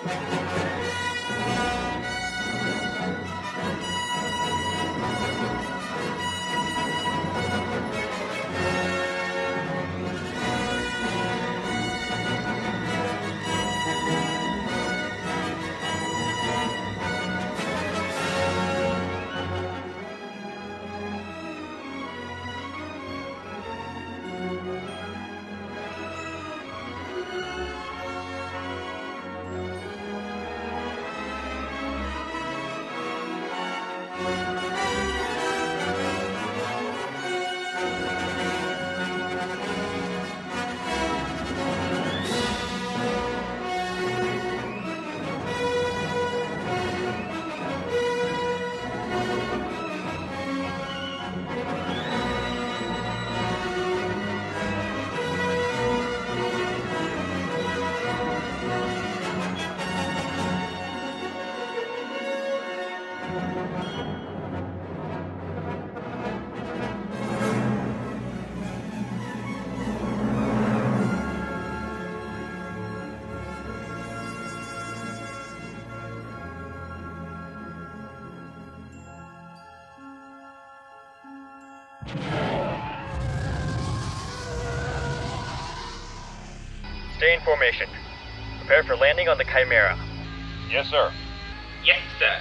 Stay in formation. Prepare for landing on the Chimera. Yes, sir. Yes, sir.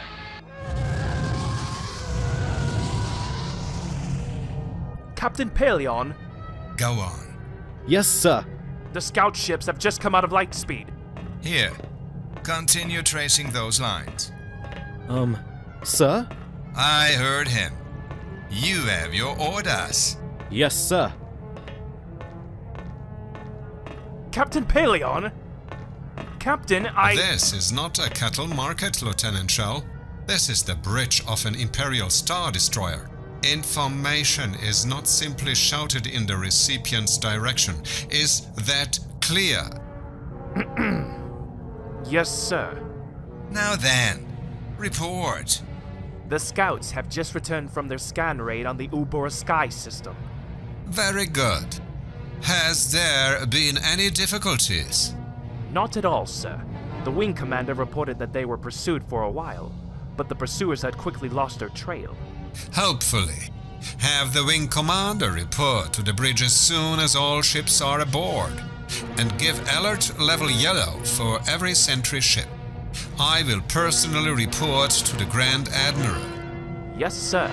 Captain Paleon? Go on. Yes, sir. The scout ships have just come out of light speed. Here. Continue tracing those lines. Sir? I heard him. You have your orders. Yes, sir. Captain Paleon? Captain, This is not a cattle market, Lieutenant Shell. This is the bridge of an Imperial Star Destroyer. Information is not simply shouted in the recipient's direction. Is that clear? Yes, sir. Now then, report. The scouts have just returned from their scan raid on the Ubora Sky system. Very good. Has there been any difficulties? Not at all, sir. The wing commander reported that they were pursued for a while, but the pursuers had quickly lost their trail. Hopefully. Have the wing commander report to the bridge as soon as all ships are aboard. And give alert level yellow for every sentry ship. I will personally report to the Grand Admiral. Yes, sir.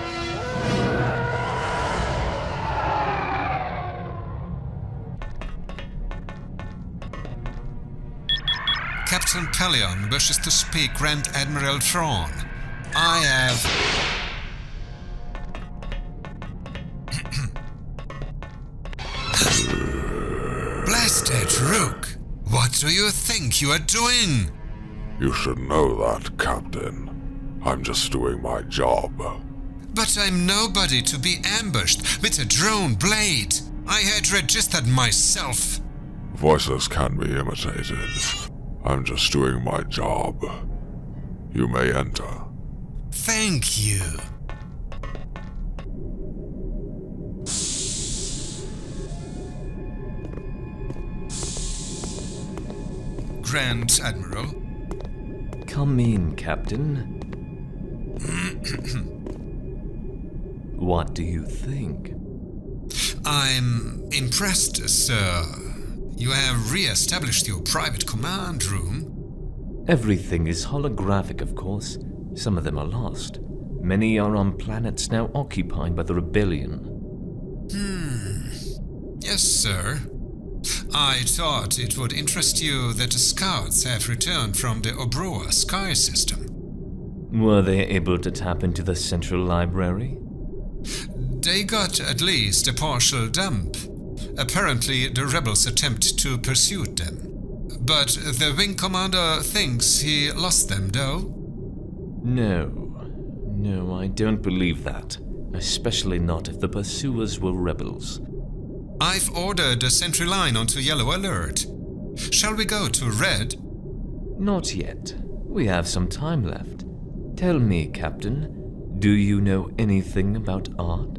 Captain Paleon wishes to speak Grand Admiral Thrawn. I have... Blasted Rook! What do you think you are doing? You should know that, Captain. I'm just doing my job. But I'm nobody to be ambushed with a drone blade. I had registered myself. Voices can be imitated. I'm just doing my job. You may enter. Thank you. Grand Admiral. Come in, Captain. What do you think? I'm impressed, sir. You have re-established your private command room. Everything is holographic, of course. Some of them are lost. Many are on planets now occupied by the rebellion. Yes, sir. I thought it would interest you that the scouts have returned from the Ubora Sky system. Were they able to tap into the central library? They got at least a partial dump. Apparently, the rebels attempt to pursue them. But the wing commander thinks he lost them, though? No, I don't believe that. Especially not if the pursuers were rebels. I've ordered the sentry line onto yellow alert. Shall we go to red? Not yet. We have some time left. Tell me, Captain, do you know anything about art?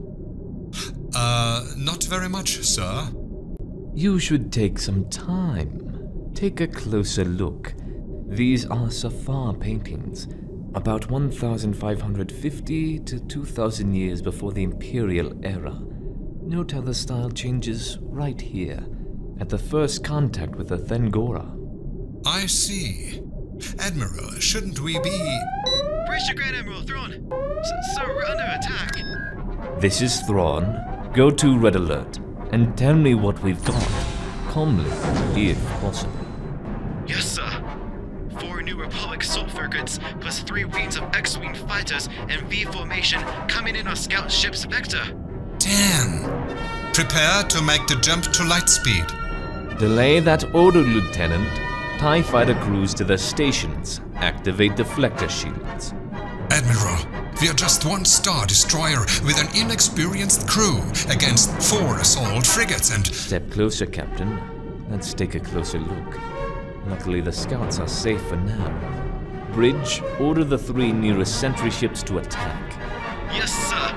Not very much, sir. You should take some time. Take a closer look. These are Safar paintings, about 1,550 to 2,000 years before the Imperial era. Note how the style changes right here, at the first contact with the Thengora. I see. Admiral, shouldn't we be... Brace your Grand Admiral, Thrawn! Sir, we're under attack! This is Thrawn. Go to Red Alert, and tell me what we've got. Calmly, if possible. Yes, sir. 4 New Republic assault frigates, plus 3 wings of X-Wing fighters and V formation coming in on scout ship's vector. Damn! Prepare to make the jump to light speed. Delay that order, Lieutenant. TIE fighter crews to their stations. Activate deflector shields. Admiral, we are just 1 Star Destroyer with an inexperienced crew against 4 assault frigates and... Step closer, Captain. Let's take a closer look. Luckily, the scouts are safe for now. Bridge, order the 3 nearest sentry ships to attack. Yes, sir.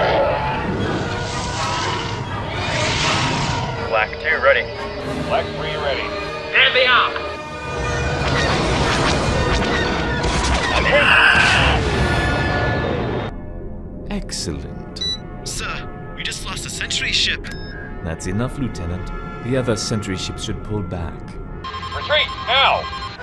Black 2 ready. Black 3 ready. There they are! Excellent. Sir, we just lost a sentry ship. That's enough, Lieutenant. The other sentry ships should pull back. Retreat, now!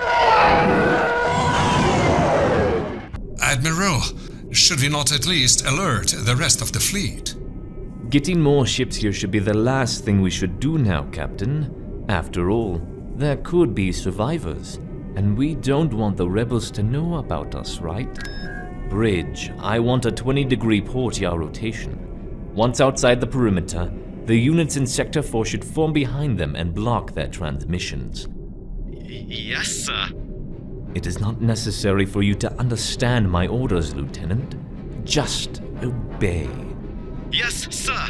Admiral, should we not at least alert the rest of the fleet? Getting more ships here should be the last thing we should do now, Captain. After all, there could be survivors, and we don't want the rebels to know about us, right? Bridge, I want a 20-degree port yaw rotation. Once outside the perimeter, the units in Sector 4 should form behind them and block their transmissions. Yes, sir. It is not necessary for you to understand my orders, Lieutenant. Just obey. Yes, sir.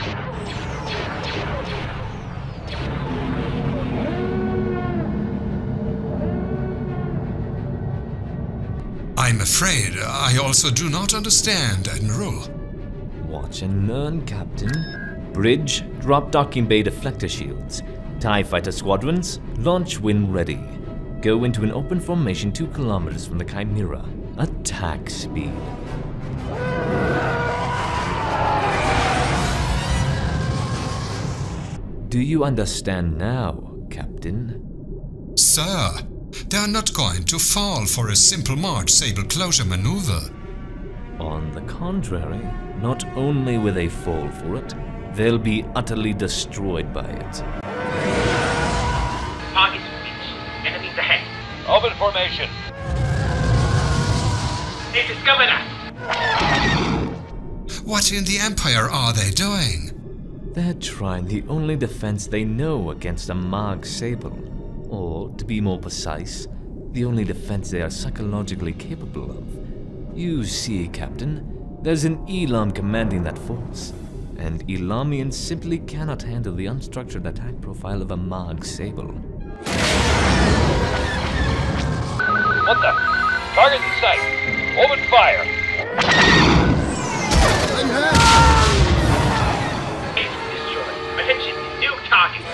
I'm afraid I also do not understand, Admiral. Watch and learn, Captain. Bridge, drop docking bay deflector shields. TIE fighter squadrons, launch when ready. Go into an open formation 2 kilometers from the Chimera. Attack speed. Do you understand now, Captain? Sir, they are not going to fall for a simple March Sable closure maneuver. On the contrary, not only will they fall for it, they'll be utterly destroyed by it. Target reach. Enemies ahead. Open formation. They discovered us! What in the Empire are they doing? They're trying the only defense they know against a Mag Sable. Or, to be more precise, the only defense they are psychologically capable of. You see, Captain, there's an Elam commanding that force, and Elamians simply cannot handle the unstructured attack profile of a Mag Sable. What the? Target in sight. Open fire. Base destroyed. Attention, new target.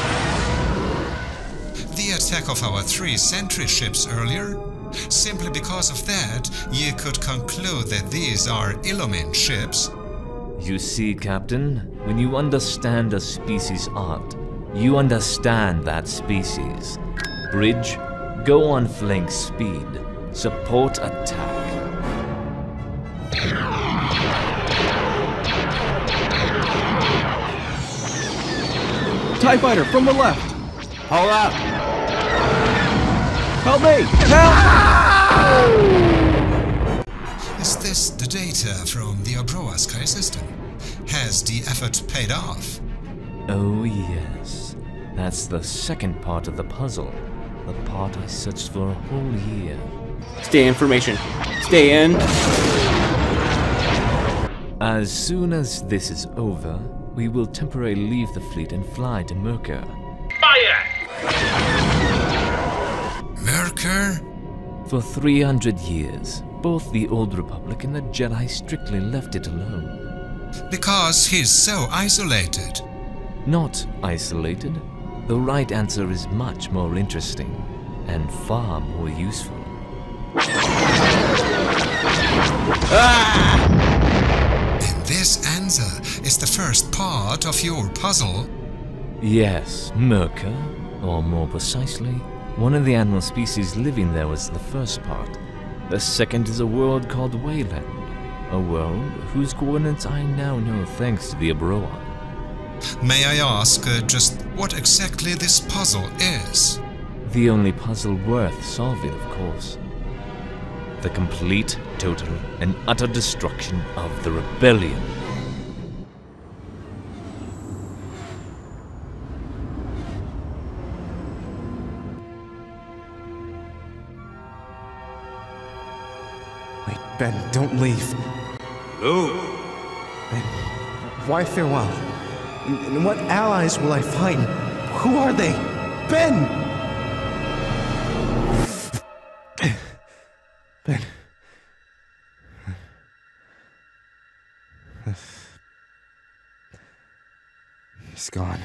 The attack of our 3 sentry ships earlier? Simply because of that, you could conclude that these are Illumin ships. You see, Captain, when you understand a species' art, you understand that species. Bridge, go on flank speed. Support attack. TIE fighter from the left! Hold up! Help me! Help! Is this the data from the Obroa sky system? Has the effort paid off? Oh yes, that's the second part of the puzzle. The part I searched for a whole year. Stay in formation. Stay in. As soon as this is over, we will temporarily leave the fleet and fly to Merkur. Fire! Merkur? For 300 years, both the Old Republic and the Jedi strictly left it alone. Because he's so isolated. Not isolated. The right answer is much more interesting. and far more useful. This answer is the first part of your puzzle. Yes, Merca, or more precisely, one of the animal species living there was the first part. The second is a world called Wayland, a world whose coordinates I now know thanks to the Abroa. May I ask just what exactly this puzzle is? The only puzzle worth solving, of course. The complete, total, and utter destruction of the rebellion. Wait, Ben, don't leave. Luke! Ben, why farewell? And what allies will I find? Who are they? Ben! Ben. He's gone.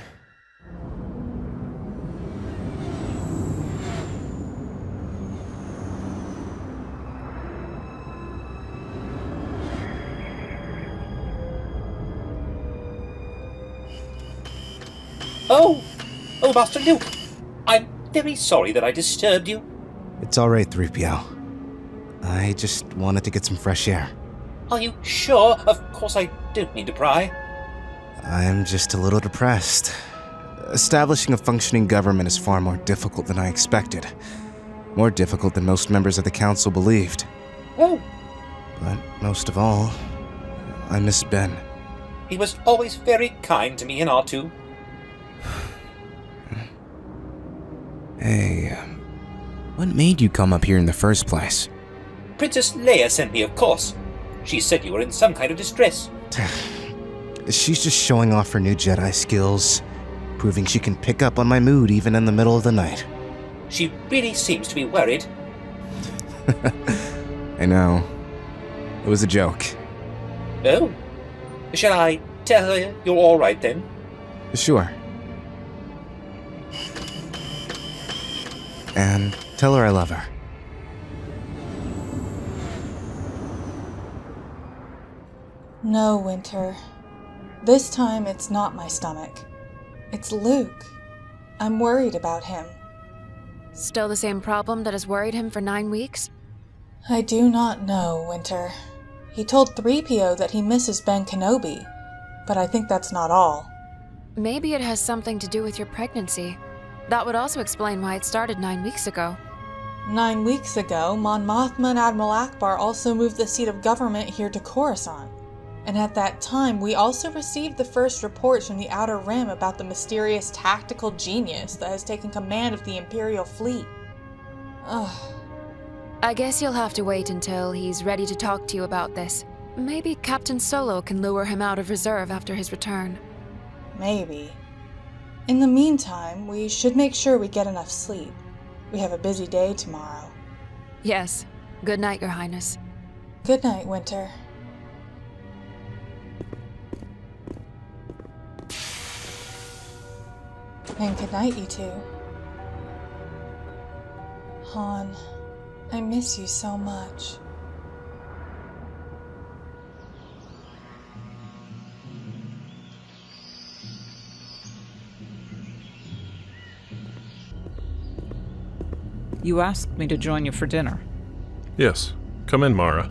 Oh, Master Luke. I'm very sorry that I disturbed you. It's all right, 3PO. I just wanted to get some fresh air. Are you sure? Of course I don't mean to pry. I'm just a little depressed. Establishing a functioning government is far more difficult than I expected. More difficult than most members of the council believed. Oh. But most of all, I miss Ben. He was always very kind to me and R2. Hey, what made you come up here in the first place? Princess Leia sent me, of course. She said you were in some kind of distress. She's just showing off her new Jedi skills, proving she can pick up on my mood even in the middle of the night. She really seems to be worried. I know. It was a joke. Oh? Shall I tell her you're all right then? Sure. And tell her I love her. No, Winter. This time it's not my stomach. It's Luke. I'm worried about him. Still the same problem that has worried him for 9 weeks? I do not know, Winter. He told 3PO that he misses Ben Kenobi, but I think that's not all. Maybe it has something to do with your pregnancy. That would also explain why it started 9 weeks ago. 9 weeks ago, Mon Mothma and Admiral Akbar also moved the seat of government here to Coruscant. And at that time, we also received the first reports from the Outer Rim about the mysterious tactical genius that has taken command of the Imperial fleet. Ugh. I guess you'll have to wait until he's ready to talk to you about this. Maybe Captain Solo can lure him out of reserve after his return. Maybe. In the meantime, we should make sure we get enough sleep. We have a busy day tomorrow. Yes. Good night, Your Highness. Good night, Winter. And good night, you two. Han, I miss you so much. You asked me to join you for dinner. Yes. Come in, Mara.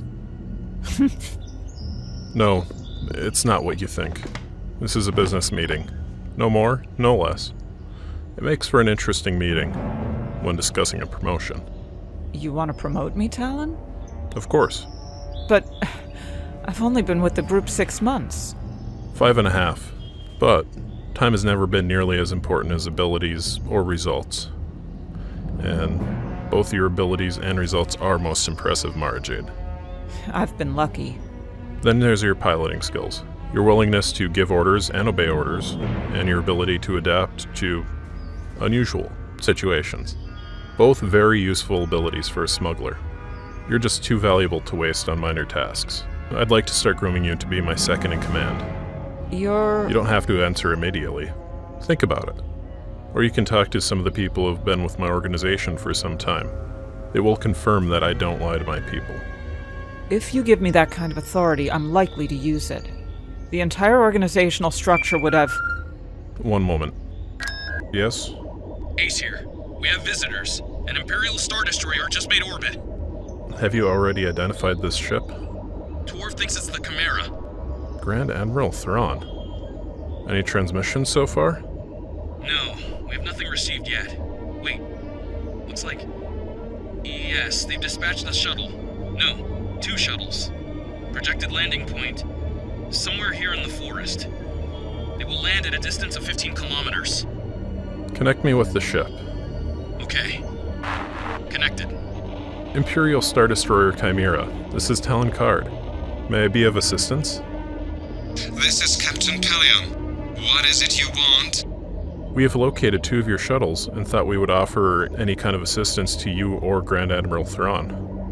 No, it's not what you think. This is a business meeting. No more, no less. It makes for an interesting meeting when discussing a promotion. You want to promote me, Talon? Of course. But I've only been with the group 6 months. 5.5. But time has never been nearly as important as abilities or results. And both your abilities and results are most impressive, Mara Jade. I've been lucky. Then there's your piloting skills. Your willingness to give orders and obey orders, and your ability to adapt to unusual situations. Both very useful abilities for a smuggler. You're just too valuable to waste on minor tasks. I'd like to start grooming you to be my second in command. You don't have to answer immediately. Think about it. Or you can talk to some of the people who have been with my organization for some time. They will confirm that I don't lie to my people. If you give me that kind of authority, I'm likely to use it. The entire organizational structure would have... One moment. Yes? Ace here. We have visitors. An Imperial Star Destroyer just made orbit. Have you already identified this ship? Torv thinks it's the Chimera. Grand Admiral Thrawn. Any transmissions so far? No, we have nothing received yet. Wait, looks like... Yes, they've dispatched a shuttle. No, 2 shuttles. Projected landing point, somewhere here in the forest. They will land at a distance of 15 kilometers. Connect me with the ship. Okay. Connected. Imperial Star Destroyer Chimera. This is Talon Card. May I be of assistance? This is Captain Pelion. What is it you want? We have located 2 of your shuttles and thought we would offer any kind of assistance to you or Grand Admiral Thrawn.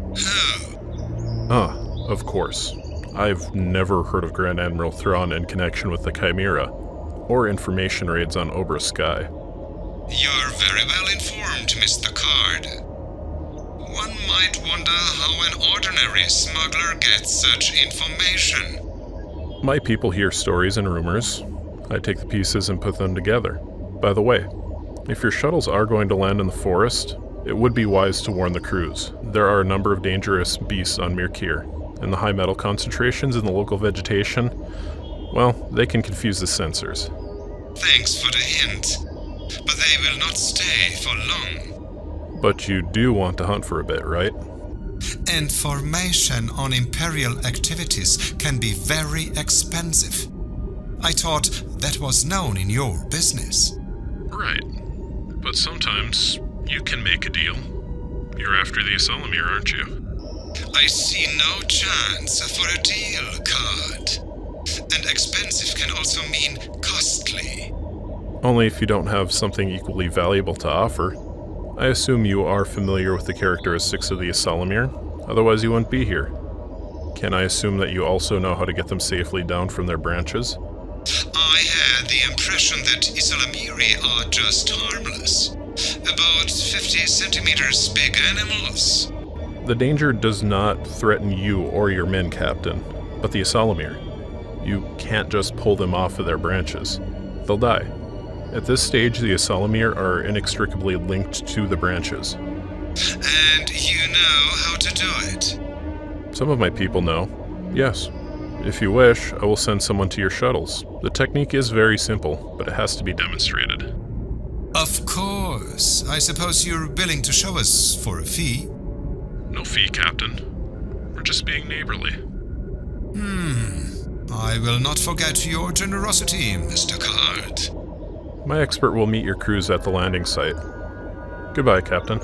Who? Ah, of course. I've never heard of Grand Admiral Thrawn in connection with the Chimera, or information raids on Obra Sky. You're very well informed, Mr. Card. One might wonder how an ordinary smuggler gets such information. My people hear stories and rumors. I take the pieces and put them together. By the way, if your shuttles are going to land in the forest, it would be wise to warn the crews. There are a number of dangerous beasts on Mirkir, and the high metal concentrations in the local vegetation, well, they can confuse the sensors. Thanks for the hint, but they will not stay for long. But you do want to hunt for a bit, right? Information on Imperial activities can be very expensive. I thought that was known in your business. Right. But sometimes you can make a deal. You're after the Asalamir, aren't you? I see no chance for a deal, Card. And expensive can also mean costly. Only if you don't have something equally valuable to offer. I assume you are familiar with the characteristics of the Asalamir, otherwise you wouldn't be here. Can I assume that you also know how to get them safely down from their branches? I had the impression that Isalamiri are just harmless. About 50 centimeters big animals. The danger does not threaten you or your men, Captain, but the Asalamir. You can't just pull them off of their branches. They'll die. At this stage, the Asalamir are inextricably linked to the branches. And you know how to do it? Some of my people know, yes. If you wish, I will send someone to your shuttles. The technique is very simple, but it has to be demonstrated. Of course. I suppose you're willing to show us for a fee? No fee, Captain. We're just being neighborly. I will not forget your generosity, Mr. Card. My expert will meet your crews at the landing site. Goodbye, Captain.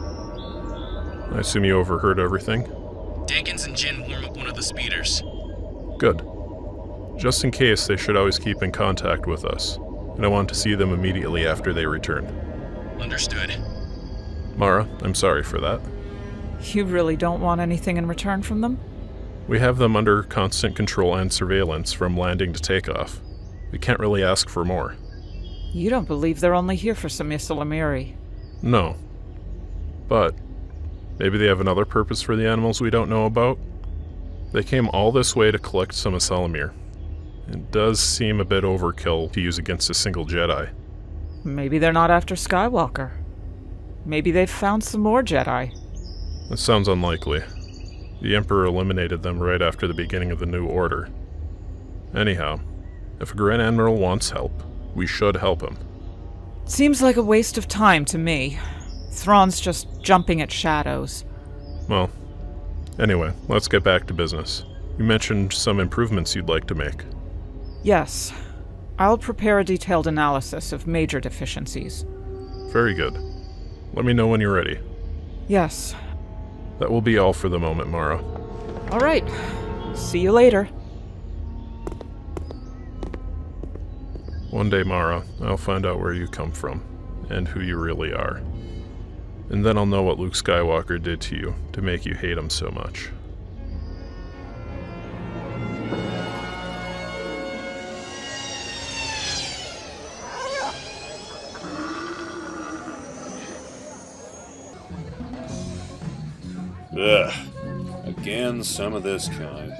I assume you overheard everything? Dankins and Jin warm up one of the speeders. Good. Just in case, they should always keep in contact with us, and I want to see them immediately after they return. Understood. Mara, I'm sorry for that. You really don't want anything in return from them? We have them under constant control and surveillance from landing to takeoff. We can't really ask for more. You don't believe they're only here for some Isalamiri? No. But maybe they have another purpose for the animals we don't know about? They came all this way to collect some Asalamir. It does seem a bit overkill to use against a single Jedi. Maybe they're not after Skywalker. Maybe they've found some more Jedi. That sounds unlikely. The Emperor eliminated them right after the beginning of the New Order. Anyhow, if a Grand Admiral wants help, we should help him. Seems like a waste of time to me. Thrawn's just jumping at shadows. Well, anyway, let's get back to business. You mentioned some improvements you'd like to make. Yes. I'll prepare a detailed analysis of major deficiencies. Very good. Let me know when you're ready. Yes. That will be all for the moment, Mara. All right. See you later. One day, Mara, I'll find out where you come from, and who you really are. And then I'll know what Luke Skywalker did to you to make you hate him so much. Ugh. Again, some of this kind.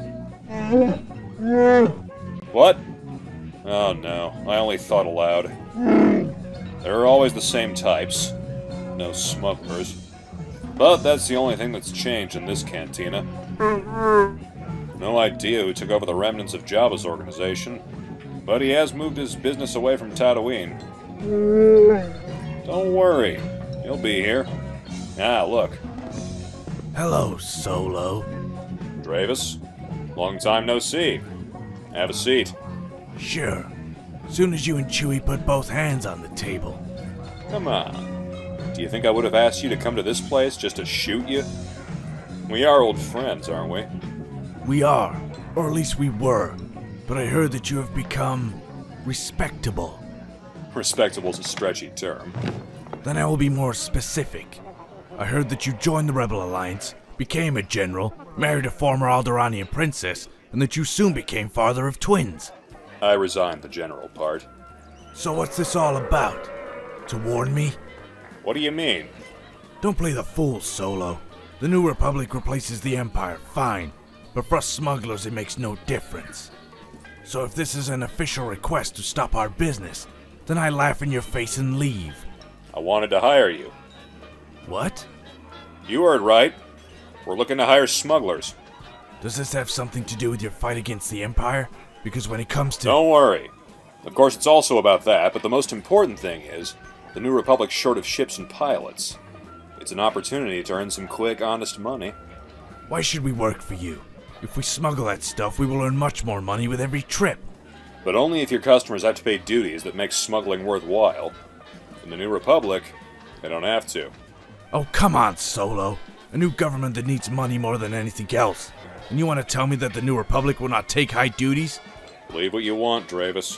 What? Oh no, I only thought aloud. There are always the same types. No smugglers. But that's the only thing that's changed in this cantina. No idea who took over the remnants of Jabba's organization, but he has moved his business away from Tatooine. Don't worry, he'll be here. Ah, look. Hello, Solo. Dravis, long time no see. Have a seat. Sure. Soon as you and Chewie put both hands on the table. Come on. Do you think I would have asked you to come to this place just to shoot you? We are old friends, aren't we? We are. Or at least we were. But I heard that you have become respectable. Respectable's a stretchy term. Then I will be more specific. I heard that you joined the Rebel Alliance, became a general, married a former Alderaanian princess, and that you soon became father of twins. I resigned the general part. So what's this all about? To warn me? What do you mean? Don't play the fool, Solo. The New Republic replaces the Empire, fine. But for us smugglers, it makes no difference. So if this is an official request to stop our business, then I laugh in your face and leave. I wanted to hire you. What? You heard right. We're looking to hire smugglers. Does this have something to do with your fight against the Empire? Because when it comes to— Don't worry. Of course, it's also about that, but the most important thing is, the New Republic's short of ships and pilots. It's an opportunity to earn some quick, honest money. Why should we work for you? If we smuggle that stuff, we will earn much more money with every trip. But only if your customers have to pay duties that make smuggling worthwhile. In the New Republic, they don't have to. Oh, come on, Solo. A new government that needs money more than anything else. And you want to tell me that the New Republic will not take high duties? Believe what you want, Dravis.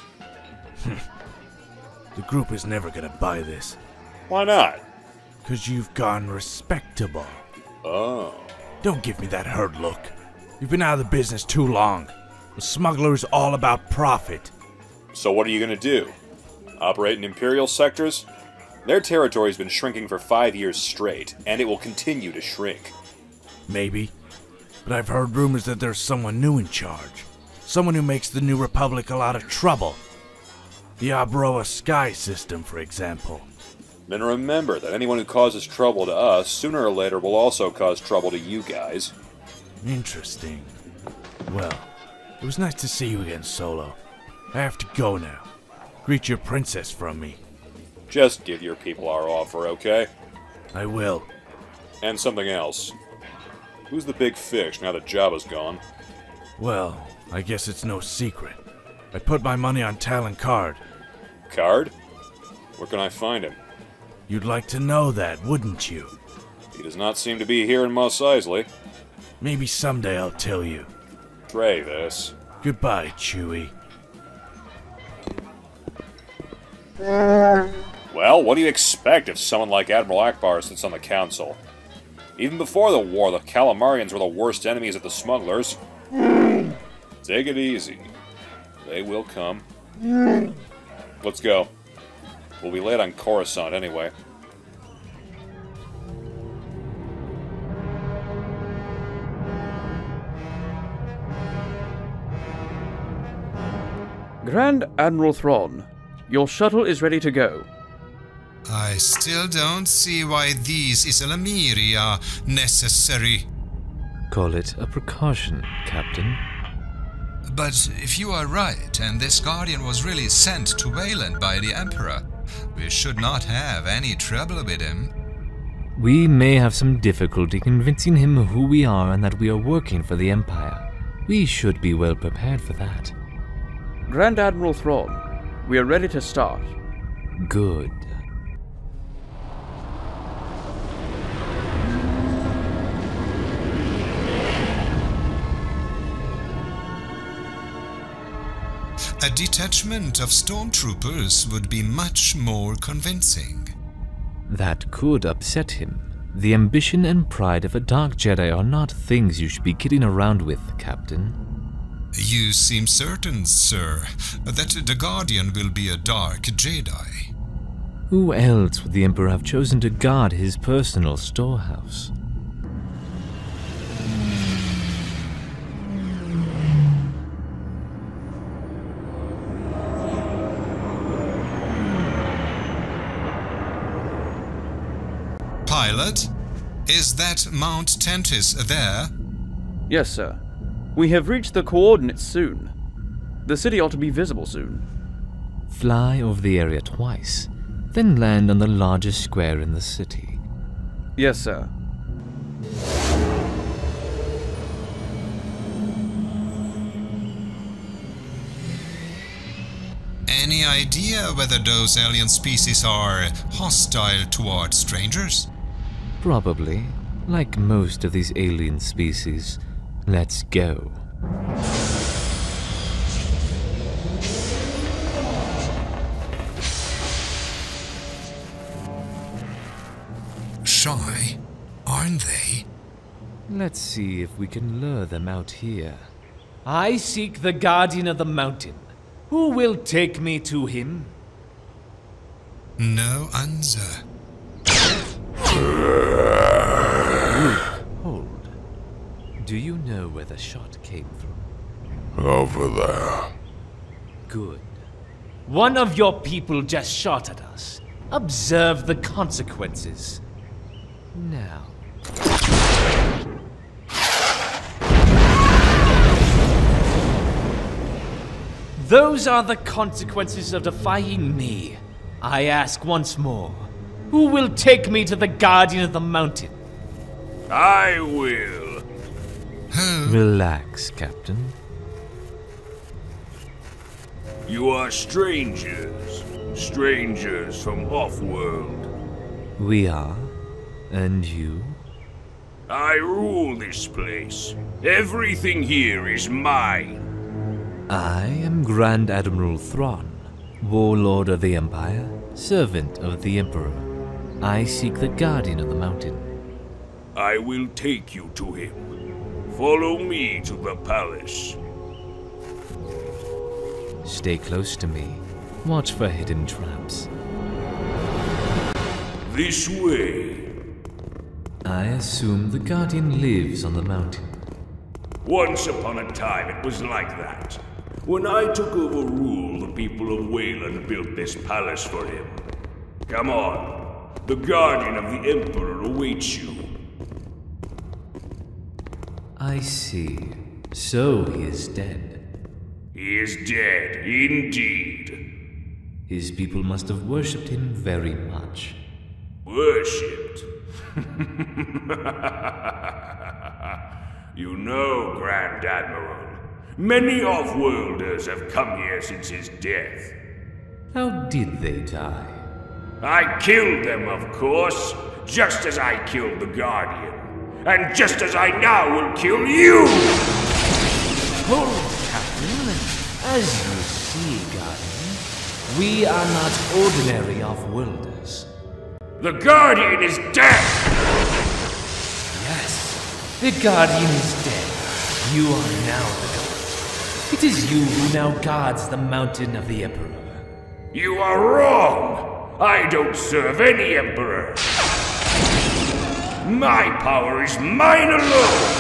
The group is never gonna buy this. Why not? 'Cause you've gone respectable. Oh. Don't give me that hurt look. You've been out of the business too long. A smuggler is all about profit. So what are you gonna do? Operate in Imperial sectors? Their territory's been shrinking for 5 years straight, and it will continue to shrink. Maybe. But I've heard rumors that there's someone new in charge. Someone who makes the New Republic a lot of trouble. The Abroa Sky system, for example. Then remember that anyone who causes trouble to us, sooner or later will also cause trouble to you guys. Interesting. Well, it was nice to see you again, Solo. I have to go now. Greet your princess from me. Just give your people our offer, okay? I will. And something else. Who's the big fish now that Jabba's gone? Well, I guess it's no secret. I put my money on Talon Card. Card? Where can I find him? You'd like to know that, wouldn't you? He does not seem to be here in Mos Eisley. Maybe someday I'll tell you. Dravis. Goodbye, Chewie. Well, what do you expect if someone like Admiral Akbar sits on the council? Even before the war, the Calamarians were the worst enemies of the smugglers. Take it easy. They will come. Let's go. We'll be late on Coruscant anyway. Grand Admiral Thrawn, your shuttle is ready to go. I still don't see why these Islamiri are necessary. Call it a precaution, Captain. But if you are right, and this Guardian was really sent to Wayland by the Emperor, we should not have any trouble with him. We may have some difficulty convincing him who we are and that we are working for the Empire. We should be well prepared for that. Grand Admiral Thrawn, we are ready to start. Good. A detachment of stormtroopers would be much more convincing. That could upset him. The ambition and pride of a Dark Jedi are not things you should be kidding around with, Captain. You seem certain, sir, that the Guardian will be a Dark Jedi. Who else would the Emperor have chosen to guard his personal storehouse? Pilot, is that Mount Tentis there? Yes, sir. We have reached the coordinates soon. The city ought to be visible soon. Fly over the area twice, then land on the largest square in the city. Yes, sir. Any idea whether those alien species are hostile toward strangers? Probably. Like most of these alien species. Let's go. Shy, aren't they? Let's see if we can lure them out here. I seek the Guardian of the Mountain. Who will take me to him? No answer. Luke, hold. Do you know where the shot came from? Over there. Good. One of your people just shot at us. Observe the consequences. Now. Those are the consequences of defying me. I ask once more, who will take me to the Guardian of the Mountain? I will. Relax, Captain. You are strangers. Strangers from off-world. We are. And you? I rule this place. Everything here is mine. I am Grand Admiral Thrawn, Warlord of the Empire, servant of the Emperor. I seek the Guardian of the Mountain. I will take you to him. Follow me to the palace. Stay close to me. Watch for hidden traps. This way. I assume the Guardian lives on the mountain. Once upon a time it was like that. When I took over rule, the people of Wayland built this palace for him. Come on. The Guardian of the Emperor awaits you. I see. So he is dead. He is dead, indeed. His people must have worshipped him very much. Worshipped? You know, Grand Admiral, many off-worlders have come here since his death. How did they die? I killed them, of course, just as I killed the Guardian. And just as I now will kill you! Hold, Captain. As you see, Guardian, we are not ordinary off-worlders. The Guardian is dead! Yes, the Guardian is dead. You are now the Guard. It is you who now guards the Mountain of the Emperor. You are wrong! I don't serve any Emperor! My power is mine alone!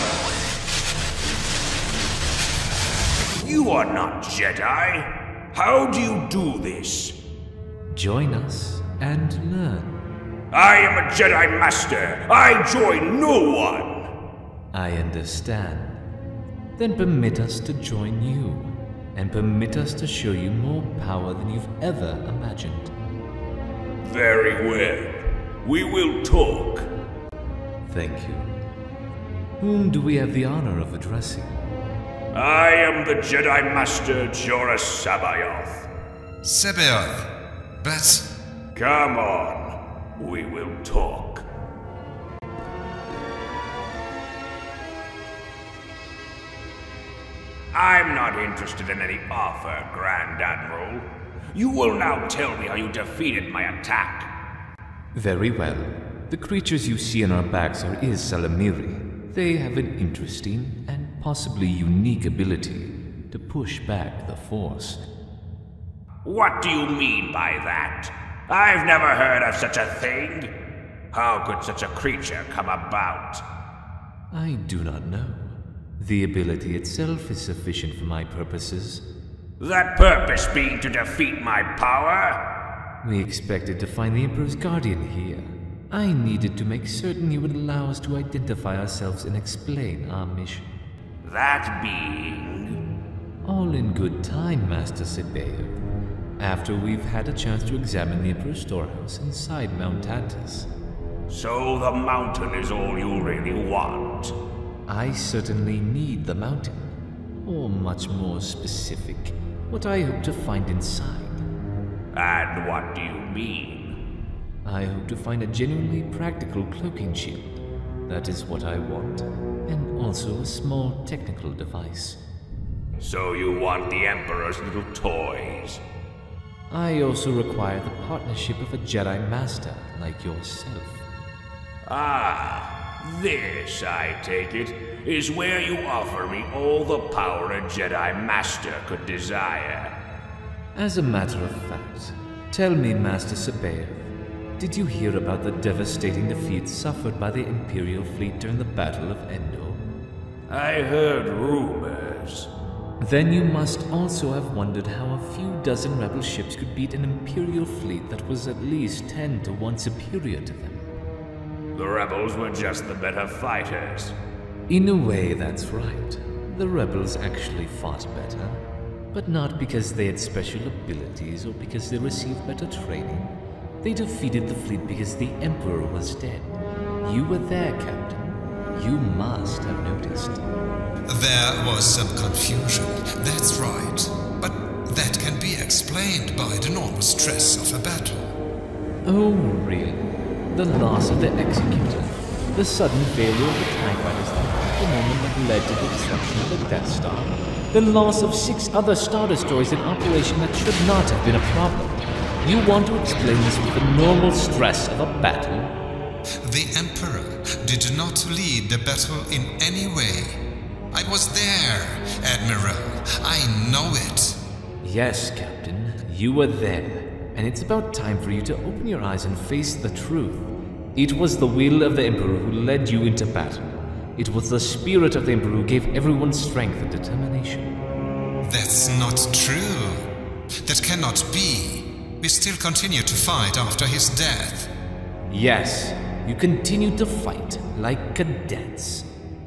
You are not Jedi. How do you do this? Join us and learn. I am a Jedi Master. I join no one. I understand. Then permit us to join you, and permit us to show you more power than you've ever imagined. Very well. We will talk. Thank you. Whom do we have the honor of addressing? I am the Jedi Master Jorah Sabayoth. Sabayoth, but... Come on, we will talk. I'm not interested in any offer, Grand Admiral. You will now tell me how you defeated my attack. Very well. The creatures you see on our backs are Salamiri. They have an interesting and possibly unique ability to push back the Force. What do you mean by that? I've never heard of such a thing. How could such a creature come about? I do not know. The ability itself is sufficient for my purposes. That purpose being to defeat my power? We expected to find the Emperor's Guardian here. I needed to make certain you would allow us to identify ourselves and explain our mission. That being... All in good time, Master Sebaeoth. After we've had a chance to examine the Emperor's storehouse inside Mount Tantus. So the mountain is all you really want? I certainly need the mountain. Or much more specific, what I hope to find inside. And what do you mean? I hope to find a genuinely practical cloaking shield. That is what I want. And also a small technical device. So you want the Emperor's little toys? I also require the partnership of a Jedi Master like yourself. Ah, this, I take it, is where you offer me all the power a Jedi Master could desire. As a matter of fact, tell me, Master Sebaeoth, did you hear about the devastating defeat suffered by the Imperial fleet during the Battle of Endor? I heard rumors. Then you must also have wondered how a few dozen rebel ships could beat an Imperial fleet that was at least 10 to 1 superior to them. The rebels were just the better fighters. In a way, that's right. The rebels actually fought better. But not because they had special abilities or because they received better training. They defeated the fleet because the Emperor was dead. You were there, Captain. You must have noticed. There was some confusion, that's right. But that can be explained by the normal stress of a battle. Oh, really? The loss of the Executor, the sudden failure of the TIE fighters at the moment that led to the destruction of the Death Star, the loss of 6 other Star Destroyers in operation that should not have been a problem. You want to explain this with the normal stress of a battle? The Emperor did not lead the battle in any way. I was there, Admiral. I know it. Yes, Captain, you were there. And it's about time for you to open your eyes and face the truth. It was the will of the Emperor who led you into battle. It was the spirit of the Emperor who gave everyone strength and determination. That's not true. That cannot be. We still continue to fight after his death. Yes, you continue to fight like cadets.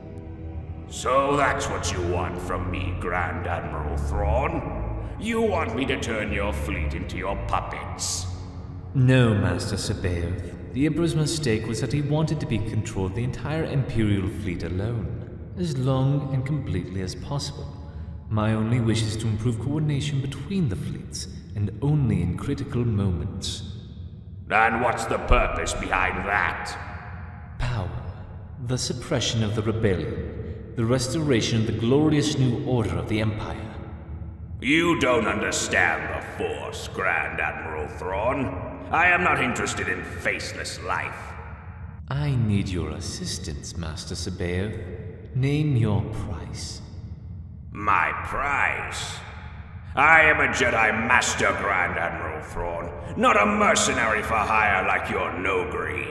So that's what you want from me, Grand Admiral Thrawn? You want me to turn your fleet into your puppets? No, Master Sebaeoth. The Emperor's mistake was that he wanted to be in control of the entire Imperial fleet alone, as long and completely as possible. My only wish is to improve coordination between the fleets, and only in critical moments. And what's the purpose behind that? Power. The suppression of the rebellion. The restoration of the glorious new order of the Empire. You don't understand the Force, Grand Admiral Thrawn. I am not interested in faceless life. I need your assistance, Master Sebaeoth. Name your price. My price? I am a Jedi Master, Grand Admiral Thrawn, not a mercenary for hire like your Nogri.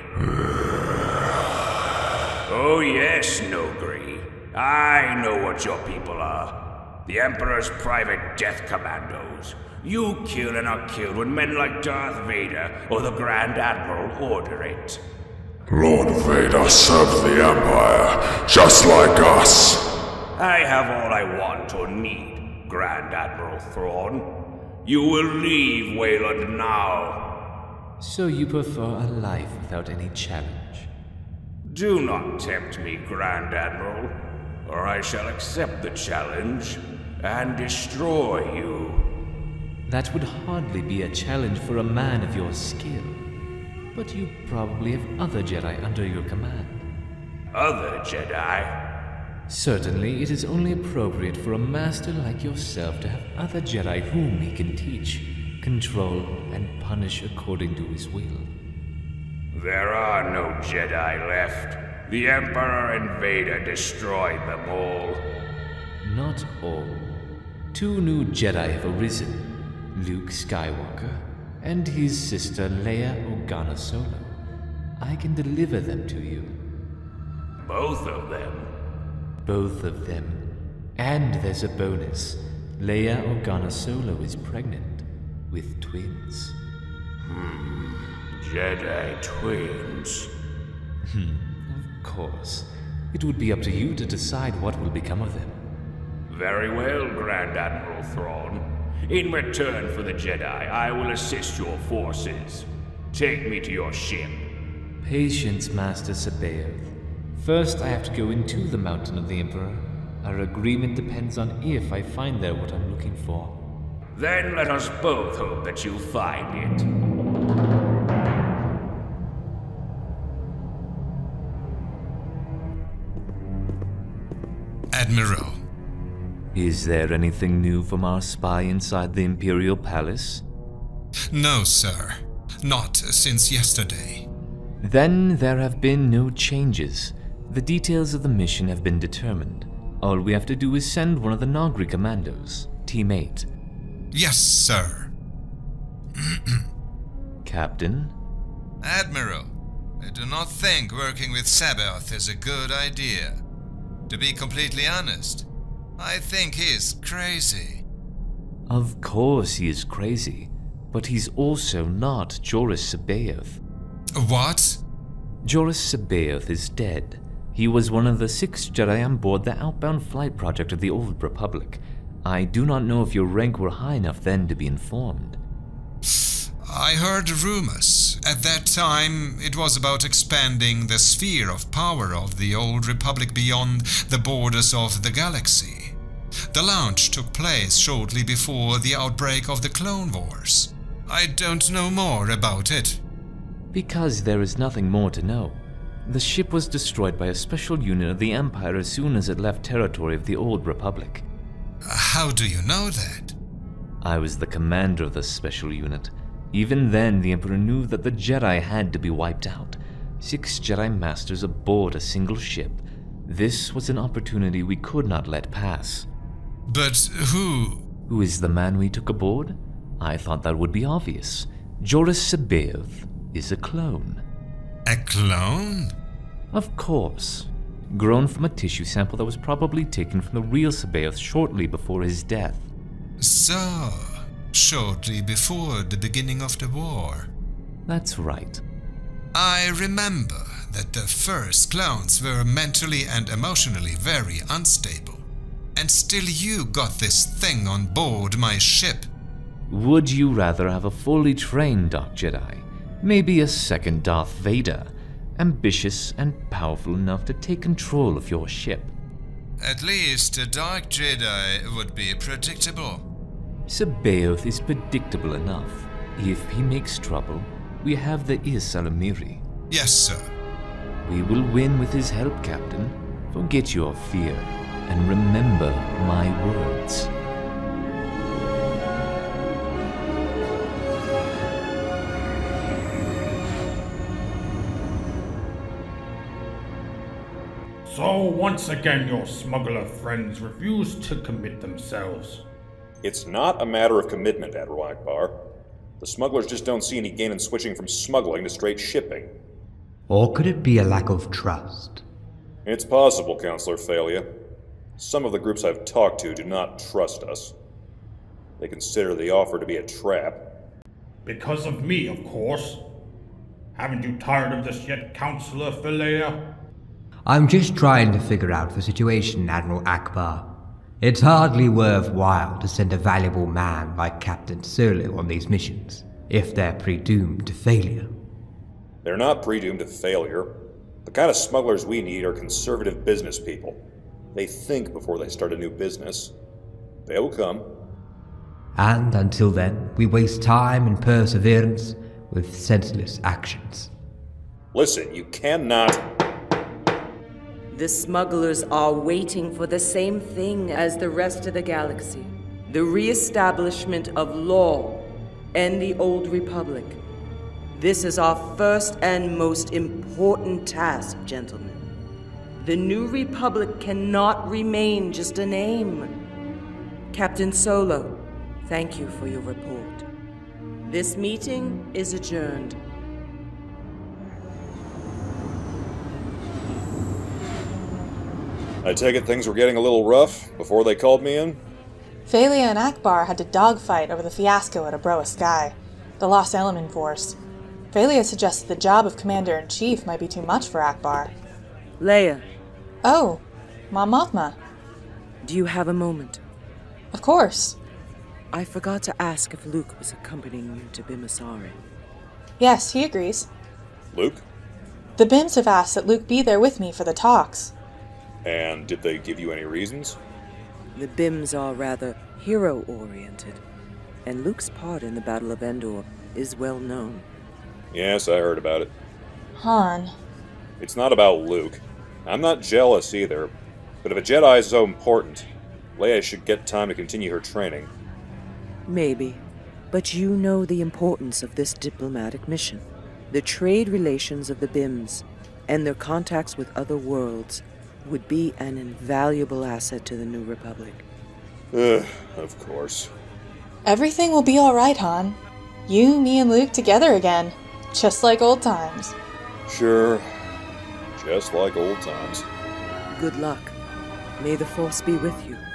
Oh yes, Nogri. I know what your people are. The Emperor's private death commandos. You kill and are killed when men like Darth Vader or the Grand Admiral order it. Lord Vader served the Empire, just like us. I have all I want or need, Grand Admiral Thrawn. You will leave Wayland now. So you prefer a life without any challenge? Do not tempt me, Grand Admiral, or I shall accept the challenge and destroy you. That would hardly be a challenge for a man of your skill. But you probably have other Jedi under your command. Other Jedi? Certainly, it is only appropriate for a master like yourself to have other Jedi whom he can teach, control, and punish according to his will. There are no Jedi left. The Emperor and Vader destroyed them all. Not all. 2 new Jedi have arisen. Luke Skywalker and his sister Leia Organa Solo. I can deliver them to you. Both of them? Both of them. And there's a bonus. Leia Organa Solo is pregnant with twins. Jedi twins. Of course. It would be up to you to decide what will become of them. Very well, Grand Admiral Thrawn. In return for the Jedi, I will assist your forces. Take me to your ship. Patience, Master Sabaoth. First, I have to go into the Mountain of the Emperor. Our agreement depends on if I find there what I'm looking for. Then let us both hope that you find it. Admiral. Is there anything new from our spy inside the Imperial Palace? No, sir. Not since yesterday. Then there have been no changes. The details of the mission have been determined. All we have to do is send one of the Nagri commandos, Team 8. Yes, sir. Captain? Admiral, I do not think working with Sabaoth is a good idea. To be completely honest, I think he's crazy. Of course he is crazy, but he's also not Joruus Sabaoth. What? Joruus Sabaoth is dead. He was one of the 6 Jedi on board the outbound flight project of the Old Republic. I do not know if your rank were high enough then to be informed. I heard rumors. At that time, it was about expanding the sphere of power of the Old Republic beyond the borders of the galaxy. The launch took place shortly before the outbreak of the Clone Wars. I don't know more about it. Because there is nothing more to know. The ship was destroyed by a special unit of the Empire as soon as it left territory of the Old Republic. How do you know that? I was the commander of the special unit. Even then, the Emperor knew that the Jedi had to be wiped out. 6 Jedi Masters aboard a single ship. This was an opportunity we could not let pass. But who? Who is the man we took aboard? I thought that would be obvious. Joruus Sabaoth is a clone. A clone? Of course. Grown from a tissue sample that was probably taken from the real Sabaoth shortly before his death. So, shortly before the beginning of the war. That's right. I remember that the first clones were mentally and emotionally very unstable. And still you got this thing on board my ship. Would you rather have a fully trained Dark Jedi? Maybe a second Darth Vader, ambitious and powerful enough to take control of your ship. At least a Dark Jedi would be predictable. Sabaoth is predictable enough. If he makes trouble, we have the Is Alamiri. Yes, sir. We will win with his help, Captain. Forget your fear, and remember my words. So once again your smuggler friends refuse to commit themselves. It's not a matter of commitment, Admiral Akbar. The smugglers just don't see any gain in switching from smuggling to straight shipping. Or could it be a lack of trust? It's possible, Counselor Thalia. Some of the groups I've talked to do not trust us. They consider the offer to be a trap. Because of me, of course. Haven't you tired of this yet, Counselor Thalia? I'm just trying to figure out the situation, Admiral Akbar. It's hardly worthwhile to send a valuable man like Captain Solo on these missions, if they're predoomed to failure. They're not predoomed to failure. The kind of smugglers we need are conservative business people. They think before they start a new business. They will come. And until then, we waste time and perseverance with senseless actions. Listen, you cannot... The smugglers are waiting for the same thing as the rest of the galaxy. The re-establishment of law and the Old Republic. This is our first and most important task, gentlemen. The New Republic cannot remain just a name. Captain Solo, thank you for your report. This meeting is adjourned. I take it things were getting a little rough before they called me in? Thalia and Akbar had to dogfight over the fiasco at Abroa Sky, the Lost Element Force. Valia suggested the job of Commander-in-Chief might be too much for Akbar. Leia. Oh, Mon Mothma. Do you have a moment? Of course. I forgot to ask if Luke was accompanying you to Bimasari. Yes, he agrees. Luke? The Bims have asked that Luke be there with me for the talks. And did they give you any reasons? The Bims are rather hero-oriented, and Luke's part in the Battle of Endor is well known. Yes, I heard about it. Han. It's not about Luke. I'm not jealous either, but if a Jedi is so important, Leia should get time to continue her training. Maybe, but you know the importance of this diplomatic mission. The trade relations of the Bims and their contacts with other worlds would be an invaluable asset to the New Republic. Of course. Everything will be alright, Han. You, me, and Luke together again. Just like old times. Sure. Just like old times. Good luck. May the Force be with you.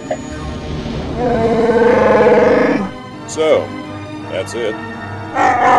So, that's it.